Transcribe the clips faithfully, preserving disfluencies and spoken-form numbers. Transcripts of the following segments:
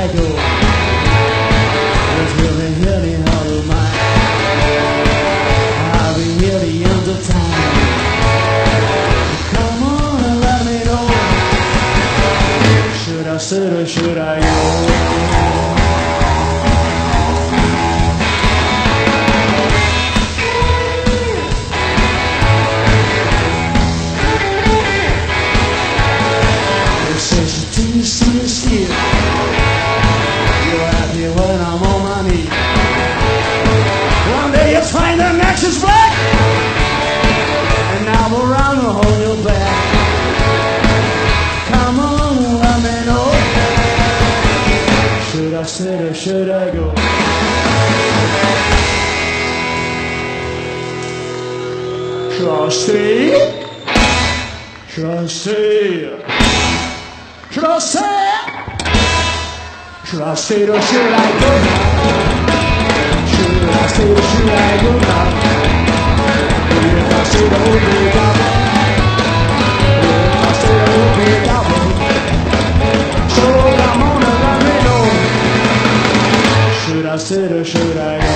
I go? It's really, really hard to mind. I'll be here the end of time. Come on and let me know. Should I sit or should I go? Find the next is black, and now we're around to hold you back. Come on, let me know. Should I stay or should I go? Should I stay? Should I stay? Should I stay? Should I stay or should I go? Should I stay or should I go now? If I stay, the whole big album. If I stay, the whole big album. So come on and let me know. Should I stay or should I go?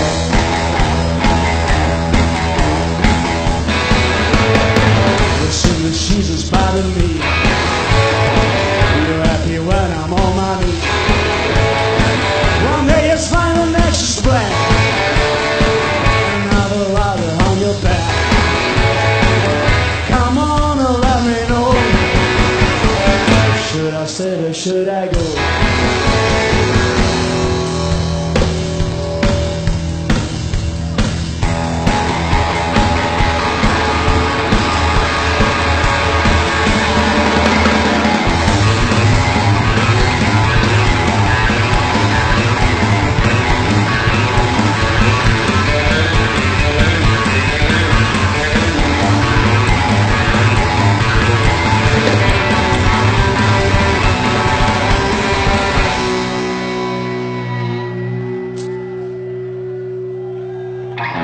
Listen, the season's bothering me. You're happy when I'm on my knees. One day it's fine, the next is black. Should I stay or should I go?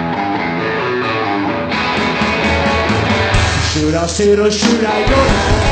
Should I stay or should I go?